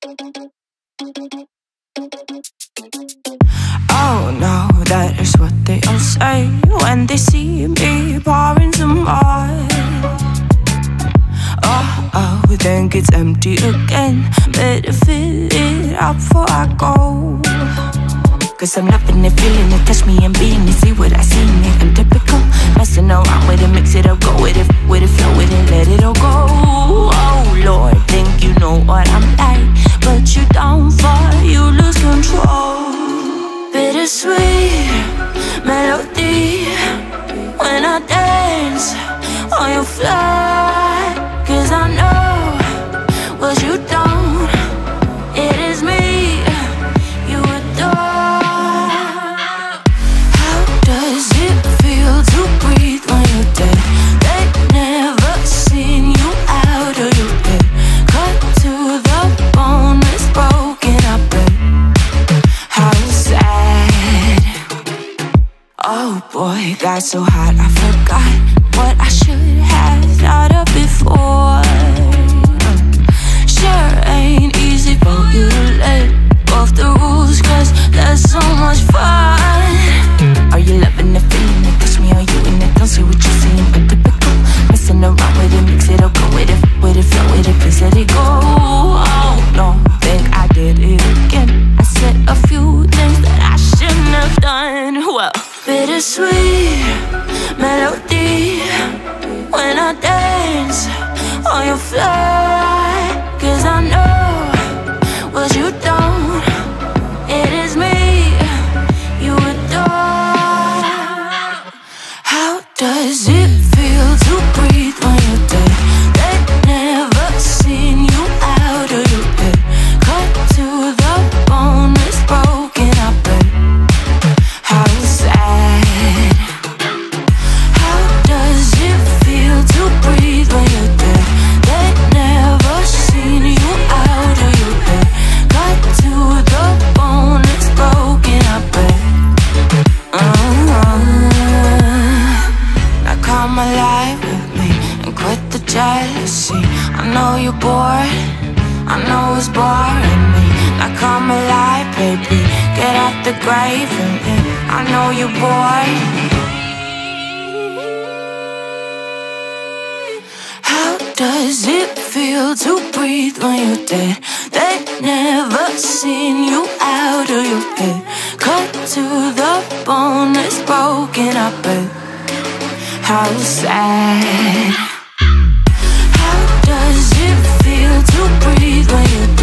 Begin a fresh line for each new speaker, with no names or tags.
Oh no, that is what they all say when they see me pouring some more. Oh, think it's empty again. Better fill it up before I go. Cause I'm loving it, feeling it, touch me and being it. See what I see in it, I'm typical. Messing around with it, mix it up, go with it, flow with it, let it all go. Oh Lord, think you know what I'm like, but you don't fall, you lose control. Bittersweet melody when I dance on your fly. Cause I know what you don't, it is me you adore. How does it feel to breathe when you're dead? They never seen you out of your bed. Cut to the bone, it's broken, I bet. How sad. Oh boy, got so hot I forgot what I should have thought of before. Sure ain't easy for you to let go of the rules, cause there's so much fun. Are you loving the feeling it? Touch me, are you in it? Don't say what you're saying, but typical. Messing around with it, mix it up, go with it, flow with it, please let it go. Oh no, think I did it again. I said a few things that I shouldn't have done. Well, bittersweet melody when I dance on your fly. Cause I know what you don't, it is me you adore. How does it feel to breathe when you're dead? They never seen you out of your bed. Cut to the bone, it's broken, I bet. How sad. How does it feel to breathe when you're dead? They never seen you out of your bed. Cut to the bone, it's broken, I bet. Now come alive with me and quit the jealousy. I know you're bored, I know it's boring me. Now come alive, baby, get out the grave and live. I know you're bored. How does it feel to breathe when you're dead? They never seen you out of your head. Cut to the bone, it's broken, I bet. How sad. How does it feel to breathe when you're